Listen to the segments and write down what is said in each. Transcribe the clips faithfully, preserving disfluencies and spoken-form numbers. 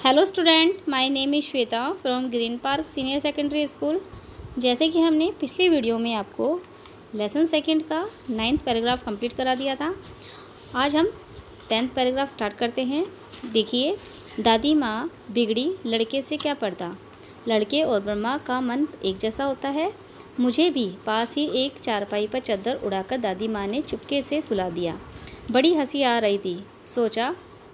Hello student, my name is Shweta from Green Park senior secondary school. जैसे कि हमने पिछली वीडियो में आपको लेसन सेकंड का नाइन्थ पैराग्राफ कंप्लीट करा दिया था, आज हम टेंथ पैराग्राफ स्टार्ट करते हैं। देखिए, दादी माँ बिगड़ी लड़के से क्या पर्दा, लड़के और ब्रह्मा का मन एक जैसा होता है। मुझे भी पास ही एक चारपाई पर चद्दर उड़ाकर दादी माँ ने चुपके से सुला दिया। बड़ी हंसी आ रही थी। सोचा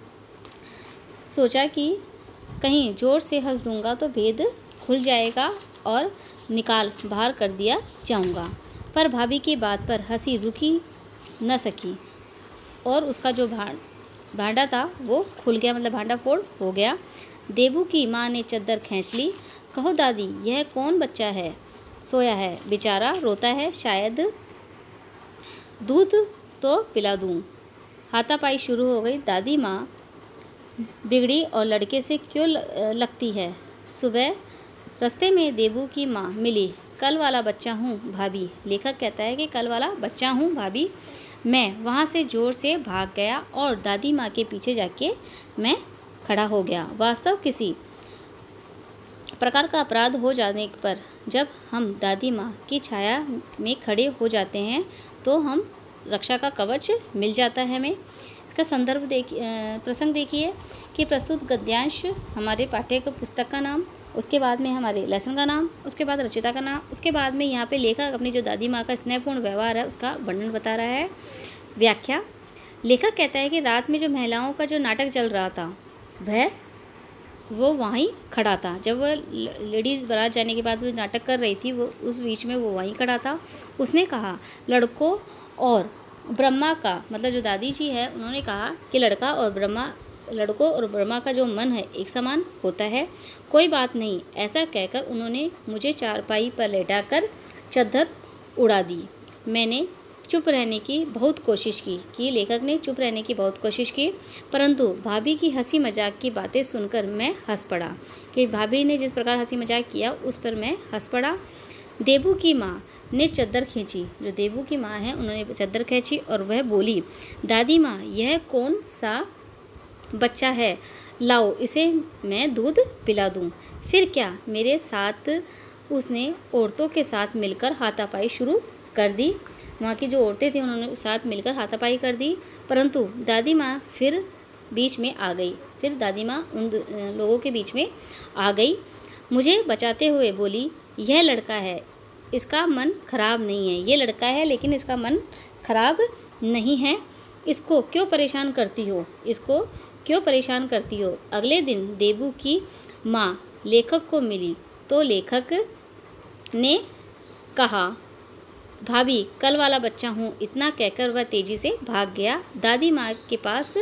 सोचा कि कहीं ज़ोर से हंस दूंगा तो भेद खुल जाएगा और निकाल बाहर कर दिया जाऊंगा। पर भाभी की बात पर हंसी रुकी न सकी और उसका जो भां भांडा था वो खुल गया, मतलब भांडा फोड़ हो गया। देबू की माँ ने चद्दर खींच ली। कहो दादी, यह कौन बच्चा है? सोया है बेचारा, रोता है, शायद दूध तो पिला दूँ। हाथापाई शुरू हो गई। दादी माँ बिगड़ी और लड़के से क्यों लगती है? सुबह रास्ते में देबू की माँ मिली। कल वाला बच्चा हूँ भाभी। लेखक कहता है कि कल वाला बच्चा हूँ भाभी। मैं वहाँ से ज़ोर से भाग गया और दादी माँ के पीछे जाके मैं खड़ा हो गया। वास्तव किसी प्रकार का अपराध हो जाने पर जब हम दादी माँ की छाया में खड़े हो जाते हैं तो हम रक्षा का कवच मिल जाता है हमें। इसका संदर्भ देख प्रसंग देखिए कि प्रस्तुत गद्यांश हमारे पाठ्य पुस्तक का नाम, उसके बाद में हमारे लेसन का नाम, उसके बाद रचिता का नाम, उसके बाद में यहाँ पे लेखक अपनी जो दादी माँ का स्नेहपूर्ण व्यवहार है उसका वर्णन बता रहा है। व्याख्या। लेखक कहता है कि रात में जो महिलाओं का जो नाटक चल रहा था वह वो वहीं खड़ा था। जब वह लेडीज़ बारात जाने के बाद वो नाटक कर रही थी, वो उस बीच में वो वहीं खड़ा था। उसने कहा, लड़कों और ब्रह्मा का, मतलब जो दादी जी है उन्होंने कहा कि लड़का और ब्रह्मा लड़कों और ब्रह्मा का जो मन है एक समान होता है। कोई बात नहीं, ऐसा कहकर उन्होंने मुझे चारपाई पर लेटाकर चद्दर उड़ा दी। मैंने चुप रहने की बहुत कोशिश की कि लेखक ने चुप रहने की बहुत कोशिश की, परंतु भाभी की हंसी मजाक की बातें सुनकर मैं हंस पड़ा कि भाभी ने जिस प्रकार हंसी मजाक किया उस पर मैं हंस पड़ा। देबू की माँ ने चद्दर खींची। जो देबू की माँ है उन्होंने चद्दर खींची और वह बोली, दादी माँ, यह कौन सा बच्चा है? लाओ इसे मैं दूध पिला दूँ। फिर क्या? मेरे साथ उसने औरतों के साथ मिलकर हाथापाई शुरू कर दी। वहाँ की जो औरतें थी उन्होंने साथ मिलकर हाथापाई कर दी, परंतु दादी माँ फिर बीच में आ गई। फिर दादी माँ उन लोगों के बीच में आ गई, मुझे बचाते हुए बोली, यह लड़का है, इसका मन खराब नहीं है। ये लड़का है लेकिन इसका मन खराब नहीं है। इसको क्यों परेशान करती हो? इसको क्यों परेशान करती हो? अगले दिन देबू की माँ लेखक को मिली तो लेखक ने कहा, भाभी, कल वाला बच्चा हूँ। इतना कहकर वह तेजी से भाग गया। दादी माँ के पास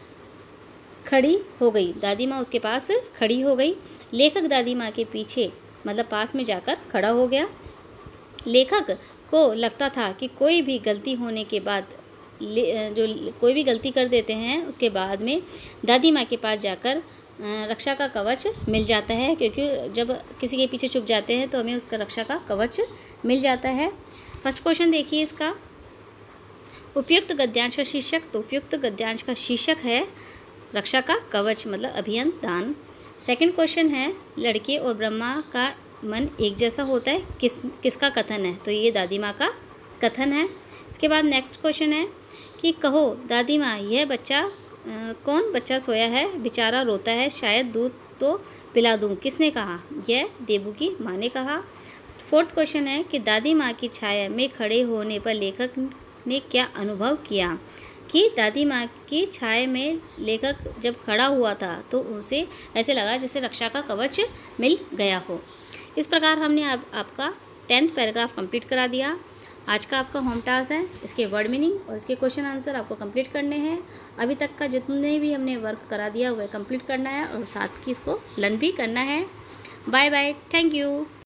खड़ी हो गई दादी माँ उसके पास खड़ी हो गई। लेखक दादी माँ के पीछे, मतलब पास में जाकर खड़ा हो गया। लेखक को लगता था कि कोई भी गलती होने के बाद जो कोई भी गलती कर देते हैं उसके बाद में दादी माँ के पास जाकर रक्षा का कवच मिल जाता है, क्योंकि जब किसी के पीछे छुप जाते हैं तो हमें उसका रक्षा का कवच मिल जाता है। फर्स्ट क्वेश्चन देखिए इसका, उपयुक्त गद्यांश का शीर्षक। तो उपयुक्त गद्यांश का शीर्षक है रक्षा का कवच, मतलब अभियंतान। सेकंड क्वेश्चन है, लड़के और ब्रह्मा का मन एक जैसा होता है, किस किसका कथन है? तो ये दादी माँ का कथन है। इसके बाद नेक्स्ट क्वेश्चन है कि कहो दादी माँ, यह बच्चा आ, कौन बच्चा सोया है बेचारा, रोता है, शायद दूध तो पिला दूँ। किसने कहा? यह देबू की माँ ने कहा। फोर्थ क्वेश्चन है कि दादी माँ की छाया में खड़े होने पर लेखक ने क्या अनुभव किया? कि दादी माँ की छाया में लेखक जब खड़ा हुआ था तो उसे ऐसे लगा जैसे रक्षा का कवच मिल गया हो। इस प्रकार हमने आप, आपका टेंथ पैराग्राफ कंप्लीट करा दिया। आज का आपका होम टास्क है इसके वर्ड मीनिंग और इसके क्वेश्चन आंसर आपको कंप्लीट करने हैं। अभी तक का जितने भी हमने वर्क करा दिया वह कंप्लीट करना है और साथ ही इसको लर्न भी करना है। Bye bye, thank you.